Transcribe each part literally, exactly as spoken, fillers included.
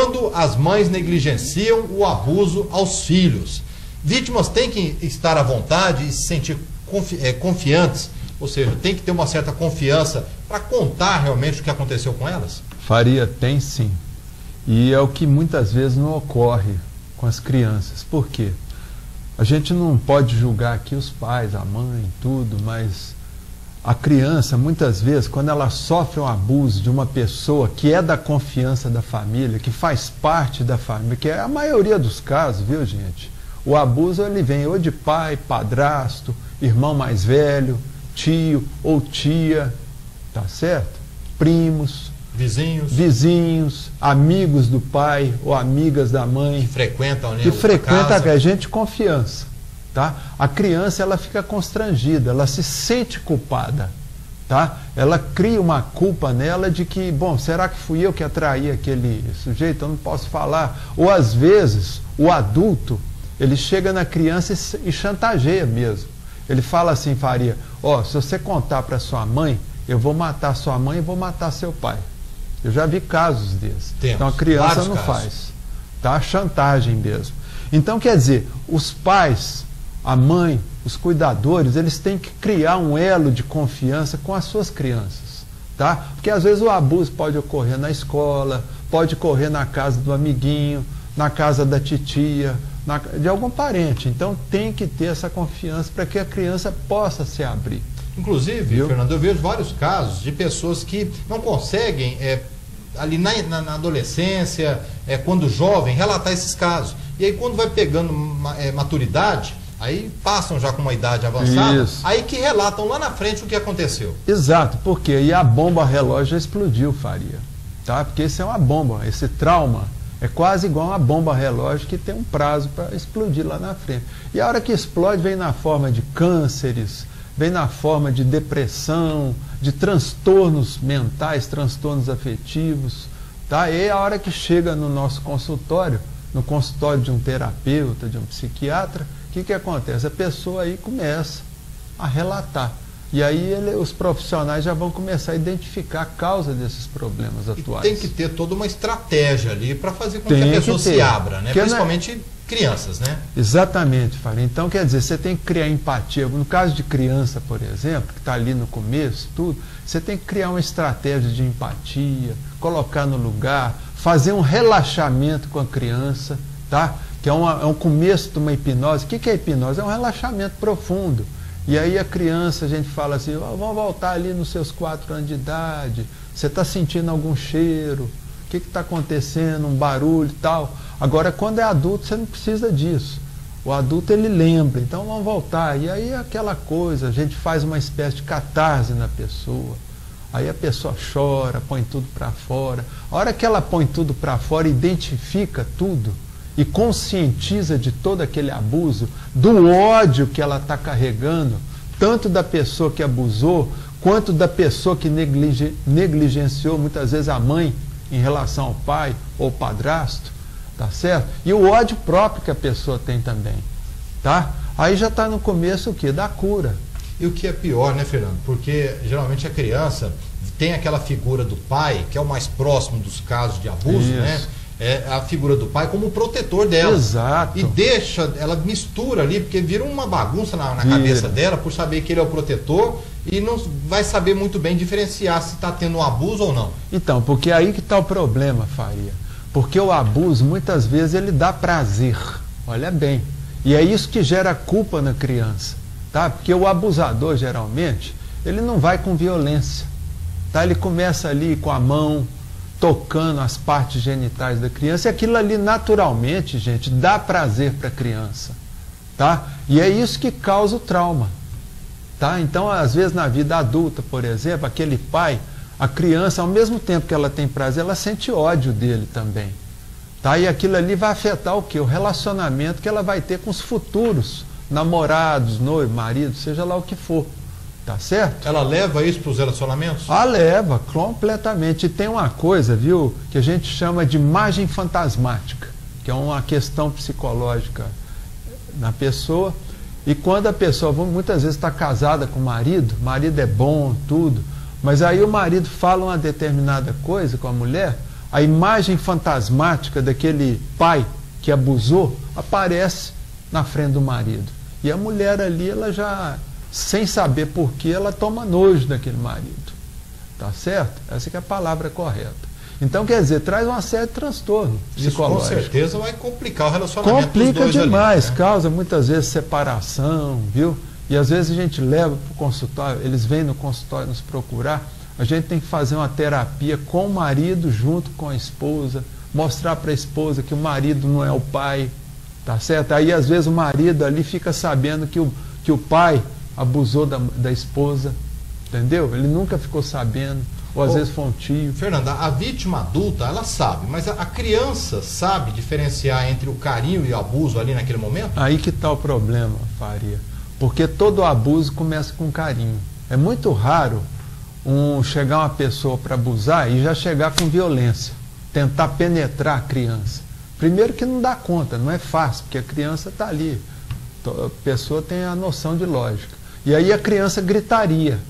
quando as mães negligenciam o abuso aos filhos. Vítimas têm que estar à vontade e se sentir confi é, confiantes, ou seja, tem que ter uma certa confiança para contar realmente o que aconteceu com elas? Faria, tem sim. E é o que muitas vezes não ocorre com as crianças. Por quê? A gente não pode julgar aqui os pais, a mãe, tudo, mas a criança, muitas vezes, quando ela sofre um abuso de uma pessoa que é da confiança da família, que faz parte da família, que é a maioria dos casos, viu, gente? O abuso, ele vem ou de pai, padrasto, irmão mais velho, tio ou tia, tá certo? Primos, vizinhos, vizinhos, amigos do pai ou amigas da mãe, que frequentam, né, que frequenta a a gente de confiança, tá? A criança, ela fica constrangida, ela se sente culpada, tá? Ela cria uma culpa nela de que, bom, será que fui eu que atraí aquele sujeito? Eu não posso falar. Ou às vezes o adulto, ele chega na criança e, e chantageia mesmo. Ele fala assim, Faria, ó, oh, se você contar para sua mãe, eu vou matar sua mãe e vou matar seu pai. Eu já vi casos desses. Temos então a criança não casos. faz, tá? Chantagem mesmo. Então, quer dizer, os pais, a mãe, os cuidadores, eles têm que criar um elo de confiança com as suas crianças, tá? Porque às vezes o abuso pode ocorrer na escola, pode ocorrer na casa do amiguinho, na casa da titia, na, de algum parente. Então tem que ter essa confiança para que a criança possa se abrir. Inclusive, Viu? Fernando, eu vejo vários casos de pessoas que não conseguem, é, ali na, na, na adolescência, é, quando jovem, relatar esses casos. E aí quando vai pegando é, maturidade, aí passam já com uma idade avançada, Isso. aí que relatam lá na frente o que aconteceu. Exato, porque aí a bomba relógio já explodiu, Faria. Tá? Porque isso é uma bomba, esse trauma é quase igual uma bomba relógio que tem um prazo para explodir lá na frente. E a hora que explode vem na forma de cânceres, vem na forma de depressão, de transtornos mentais, transtornos afetivos, tá? E a hora que chega no nosso consultório, no consultório de um terapeuta, de um psiquiatra, o que que acontece? A pessoa aí começa a relatar. E aí ele, os profissionais já vão começar a identificar a causa desses problemas atuais. E tem que ter toda uma estratégia ali para fazer com tem que a pessoa que se abra, né? Principalmente não... crianças, né? Exatamente, Faria. Então, quer dizer, você tem que criar empatia. No caso de criança, por exemplo, que está ali no começo, tudo, você tem que criar uma estratégia de empatia, colocar no lugar, fazer um relaxamento com a criança, tá? Que é, uma, é um começo de uma hipnose. O que que é hipnose? É um relaxamento profundo. E aí a criança, a gente fala assim, oh, vamos voltar ali nos seus quatro anos de idade, você está sentindo algum cheiro, o que está acontecendo, um barulho e tal. Agora, quando é adulto, você não precisa disso. O adulto, ele lembra, então vamos voltar. E aí aquela coisa, a gente faz uma espécie de catarse na pessoa. Aí a pessoa chora, põe tudo para fora. A hora que ela põe tudo para fora, identifica tudo, e conscientiza de todo aquele abuso, do ódio que ela está carregando, tanto da pessoa que abusou, quanto da pessoa que negligen negligenciou, muitas vezes a mãe, em relação ao pai ou padrasto, tá certo? E o ódio próprio que a pessoa tem também, tá? Aí já está no começo o quê? Da cura. E o que é pior, né, Fernando? Porque geralmente a criança tem aquela figura do pai, que é o mais próximo dos casos de abuso, Isso. né? É a figura do pai como protetor dela. Exato. E deixa, ela mistura ali, porque vira uma bagunça na, na cabeça dela, por saber que ele é o protetor, e não vai saber muito bem diferenciar se está tendo um abuso ou não. Então, porque aí que está o problema, Faria. Porque o abuso, muitas vezes, ele dá prazer. Olha bem. E é isso que gera culpa na criança. Tá? Porque o abusador, geralmente, ele não vai com violência. Tá? Ele começa ali com a mão, tocando as partes genitais da criança, e aquilo ali naturalmente, gente, dá prazer para a criança, tá? E é isso que causa o trauma, tá? Então, às vezes na vida adulta, por exemplo, aquele pai, a criança, ao mesmo tempo que ela tem prazer, ela sente ódio dele também, tá? E aquilo ali vai afetar o quê? O relacionamento que ela vai ter com os futuros namorados, noivos, maridos, seja lá o que for. Tá certo? Ela leva isso para os relacionamentos? Ah, leva, completamente. E tem uma coisa, viu, que a gente chama de imagem fantasmática, que é uma questão psicológica na pessoa. E quando a pessoa, muitas vezes, está casada com o marido, o marido é bom, tudo, mas aí o marido fala uma determinada coisa com a mulher, a imagem fantasmática daquele pai que abusou aparece na frente do marido. E a mulher ali, ela já, sem saber porquê, ela toma nojo daquele marido. Tá certo? Essa que é a palavra correta. Então, quer dizer, traz uma série de transtornos psicológicos. Isso com certeza vai complicar o relacionamento Complica dos dois demais, ali, né? Causa muitas vezes separação, viu? E às vezes a gente leva para o consultório, eles vêm no consultório nos procurar, a gente tem que fazer uma terapia com o marido junto com a esposa, mostrar para a esposa que o marido não é o pai, tá certo? Aí às vezes o marido ali fica sabendo que o, que o pai abusou da, da esposa, entendeu? Ele nunca ficou sabendo. Ou às Ô, vezes foi um tio. Fernanda, a vítima adulta, ela sabe, mas a, a criança sabe diferenciar entre o carinho e o abuso ali naquele momento? Aí que está o problema, Faria. Porque todo abuso começa com carinho. É muito raro um, chegar uma pessoa para abusar e já chegar com violência, tentar penetrar a criança. Primeiro que não dá conta, não é fácil, porque a criança está ali. A pessoa tem a noção de lógica. E aí a criança gritaria.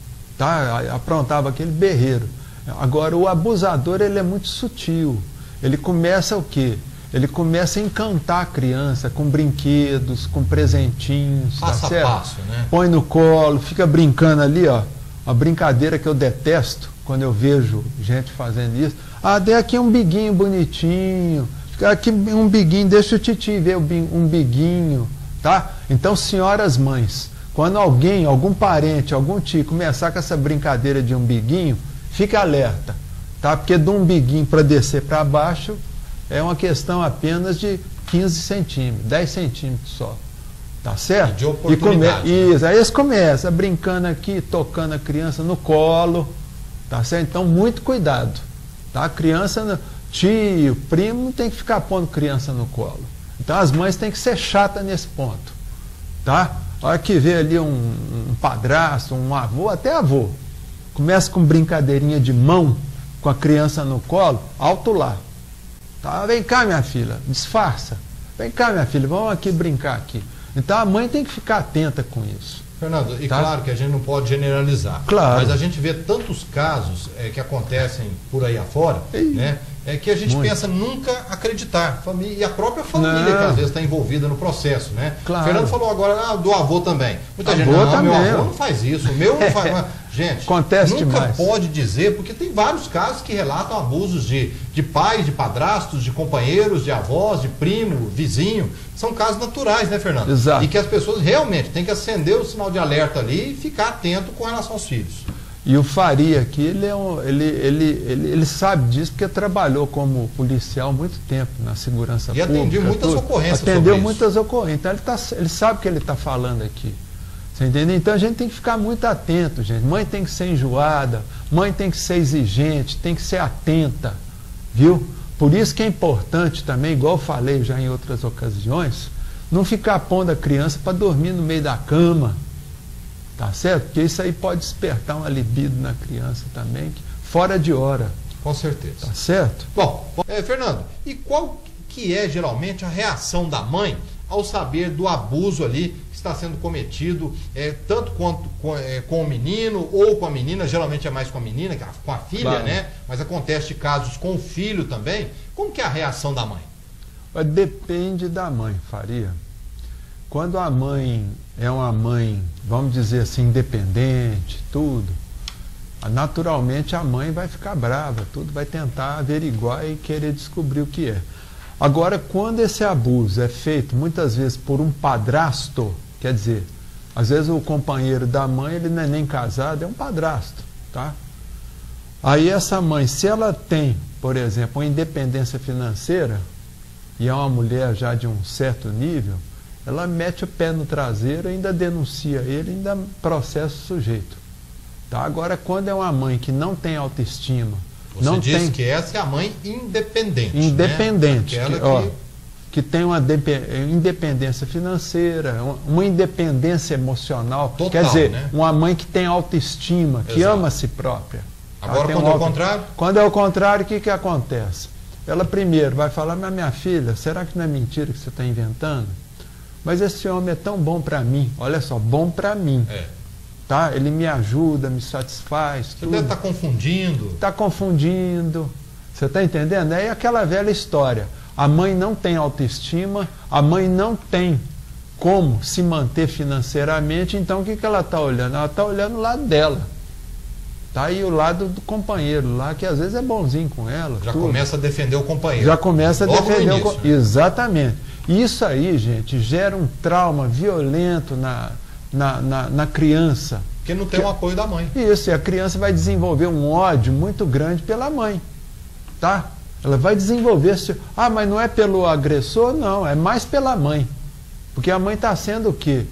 Tá? Aprontava aquele berreiro. Agora, o abusador, ele é muito sutil. Ele começa o quê? Ele começa a encantar a criança com brinquedos, com presentinhos. Passo tá a certo? passo, né? Põe no colo, fica brincando ali, ó. Uma brincadeira que eu detesto quando eu vejo gente fazendo isso. Ah, dê aqui um biguinho bonitinho. Aqui um biguinho, deixa o titi ver um biguinho. Tá? Então, senhoras mães, quando alguém, algum parente, algum tio começar com essa brincadeira de umbiguinho, fica alerta, tá? Porque do umbiguinho para descer para baixo é uma questão apenas de quinze centímetros, dez centímetros só, tá certo? De oportunidade. E come... Isso, aí eles começam brincando aqui, tocando a criança no colo, tá certo? Então, muito cuidado, tá? A criança, tio, primo, não tem que ficar pondo criança no colo. Então, as mães têm que ser chatas nesse ponto, tá? A hora que vê ali um, um padrasto, um avô, até avô, começa com brincadeirinha de mão, com a criança no colo, alto lá. Tá? Vem cá, minha filha, disfarça. Vem cá, minha filha, vamos aqui brincar aqui. Então a mãe tem que ficar atenta com isso. Fernando, e tá? Claro que a gente não pode generalizar, claro. Mas a gente vê tantos casos é, que acontecem por aí afora, Ei. né? É que a gente Muito. pensa nunca acreditar. Família, e a própria família Não. que às vezes está envolvida no processo, né? Claro. Fernando falou agora ah, do avô também. Muita Avô gente, não, também. meu avô não faz isso, o meu não faz. Gente, acontece nunca demais. pode dizer, porque tem vários casos que relatam abusos de, de pais, de padrastos, de companheiros, de avós, de primo, vizinho. São casos naturais, né, Fernando? Exato. E que as pessoas realmente têm que acender o sinal de alerta ali e ficar atento com relação aos filhos. E o Faria aqui, ele, é um, ele, ele, ele, ele sabe disso porque trabalhou como policial muito tempo na segurança e pública. E atendeu muitas tudo. ocorrências Atendeu sobre muitas isso. ocorrências. Então ele, tá, ele sabe o que ele está falando aqui. Você entendeu? Então a gente tem que ficar muito atento, gente. Mãe tem que ser enjoada, mãe tem que ser exigente, tem que ser atenta, viu? Por isso que é importante também, igual eu falei já em outras ocasiões, não ficar pondo a criança para dormir no meio da cama. Tá certo? Porque isso aí pode despertar uma libido na criança também, fora de hora. Com certeza. Tá certo? Bom, é, Fernando, e qual que é geralmente a reação da mãe ao saber do abuso ali que está sendo cometido, é, tanto quanto com, é, com o menino ou com a menina, geralmente é mais com a menina, com a filha, claro. Né? Mas acontece casos com o filho também. Como que é a reação da mãe? Depende da mãe, Faria. Quando a mãe é uma mãe, vamos dizer assim, independente, tudo, naturalmente a mãe vai ficar brava, tudo, vai tentar averiguar e querer descobrir o que é. Agora, quando esse abuso é feito muitas vezes por um padrasto, quer dizer, às vezes o companheiro da mãe, ele não é nem casado, é um padrasto, tá? Aí essa mãe, se ela tem, por exemplo, uma independência financeira, e é uma mulher já de um certo nível, ela mete o pé no traseiro, ainda denuncia ele, ainda processa o sujeito. Tá? Agora, quando é uma mãe que não tem autoestima, Você não diz tem... que essa é a mãe independente. Independente. Né? Que, que... ó, que tem uma independência financeira, uma independência emocional. Total, quer dizer, né? uma mãe que tem autoestima, que Exato. ama a si própria. Agora, quando um é o contrário? Quando é o contrário, o que, que acontece? Ela primeiro vai falar, mas minha filha, será que não é mentira que você está inventando? Mas esse homem é tão bom para mim, olha só, bom para mim. É. Tá? Ele me ajuda, me satisfaz. Você deve estar confundindo. Está confundindo. Você está entendendo? É aquela velha história. A mãe não tem autoestima, a mãe não tem como se manter financeiramente, então o que, que ela está olhando? Ela está olhando o lado dela. Está aí o lado do companheiro lá, que às vezes é bonzinho com ela. Já tudo. começa a defender o companheiro. Já começa a Logo defender início, o né? Exatamente. Isso aí, gente, gera um trauma violento na, na, na, na criança. Porque não tem o apoio da mãe. Isso, e a criança vai desenvolver um ódio muito grande pela mãe. Tá? Ela vai desenvolver... Ah, mas não é pelo agressor? Não, é mais pela mãe. Porque a mãe está sendo o quê?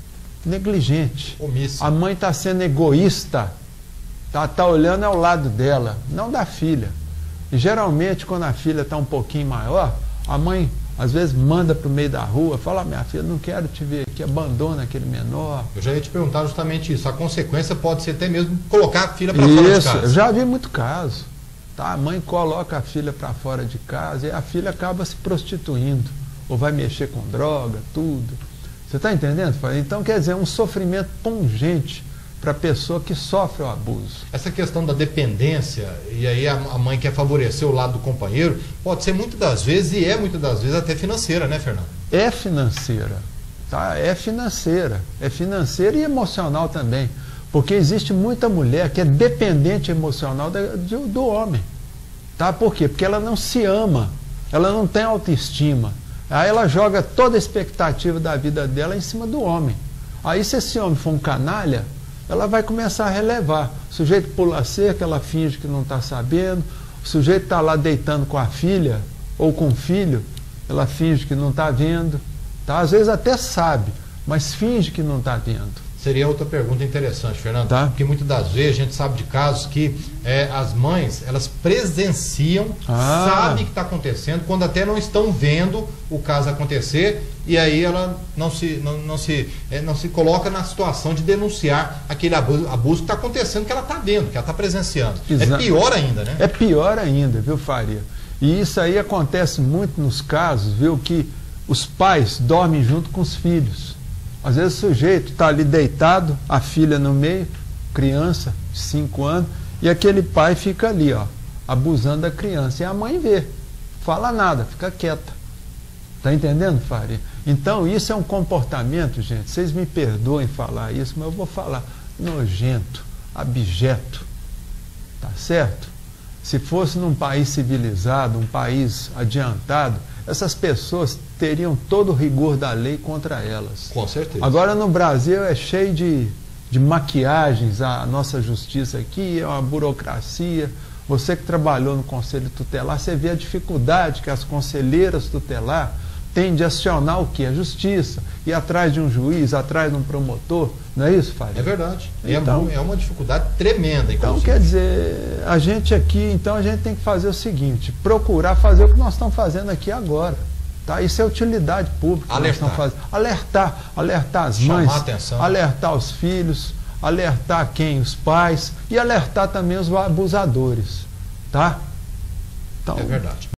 Negligente. Omissa. A mãe está sendo egoísta. Está tá olhando ao lado dela, não da filha. E geralmente, quando a filha está um pouquinho maior, a mãe, às vezes, manda para o meio da rua, fala, ah, minha filha, não quero te ver aqui, abandona aquele menor. Eu já ia te perguntar justamente isso. A consequência pode ser até mesmo colocar a filha para fora de Isso, casa. eu já vi muito caso. Tá? A mãe coloca a filha para fora de casa e a filha acaba se prostituindo. Ou vai mexer com droga, tudo. Você está entendendo? Então, quer dizer, é um sofrimento pungente para a pessoa que sofre o abuso. Essa questão da dependência, e aí a, a mãe quer favorecer o lado do companheiro, pode ser muitas das vezes, e é muitas das vezes até financeira, né, Fernando? É financeira. Tá? É financeira. É financeira e emocional também. Porque existe muita mulher que é dependente emocional da, do, do homem. Tá? Por quê? Porque ela não se ama. Ela não tem autoestima. Aí ela joga toda a expectativa da vida dela em cima do homem. Aí se esse homem for um canalha, ela vai começar a relevar. O sujeito pula a cerca, ela finge que não está sabendo. O sujeito está lá deitando com a filha ou com o filho, ela finge que não está vendo. Tá? Às vezes até sabe, mas finge que não está vendo. Seria outra pergunta interessante, Fernando, tá? Porque muitas das vezes a gente sabe de casos que é, as mães, elas presenciam, ah. sabem o que está acontecendo, quando até não estão vendo o caso acontecer, e aí ela não se, não, não se, é, não se coloca na situação de denunciar aquele abuso, abuso que está acontecendo, que ela está vendo, que ela está presenciando. Exato. É pior ainda, né? É pior ainda, viu, Faria? E isso aí acontece muito nos casos, viu, que os pais dormem junto com os filhos. Às vezes o sujeito está ali deitado, a filha no meio, criança de cinco anos, e aquele pai fica ali, ó, abusando da criança. E a mãe vê, fala nada, fica quieta. Está entendendo, Faria? Então isso é um comportamento, gente, vocês me perdoem falar isso, mas eu vou falar, nojento, abjeto. Tá certo? Se fosse num país civilizado, um país adiantado, essas pessoas teriam todo o rigor da lei contra elas. Com certeza. Agora no Brasil é cheio de, de maquiagens, a nossa justiça aqui é uma burocracia. Você que trabalhou no Conselho Tutelar, você vê a dificuldade que as conselheiras tutelar têm de acionar o quê? A justiça, ir atrás de um juiz, atrás de um promotor, não é isso, Faria? É verdade. Então, é uma dificuldade tremenda, inclusive. Então, quer dizer, a gente aqui, então a gente tem que fazer o seguinte, procurar fazer o que nós estamos fazendo aqui agora. Tá? Isso é utilidade pública. Alertar. Nós fazendo. Alertar. Alertar as Chamar mães, atenção. alertar os filhos, alertar quem? Os pais e alertar também os abusadores. Tá? Então, é verdade.